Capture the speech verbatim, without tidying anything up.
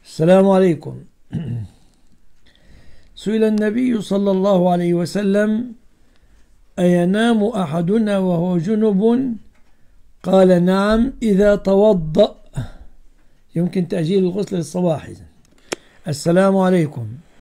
السلام عليكم. سئل النبي صلى الله عليه وسلم: أينام أحدنا وهو جنب؟ قال: نعم إذا توضأ. يمكن تأجيل الغسل للصباح. السلام عليكم.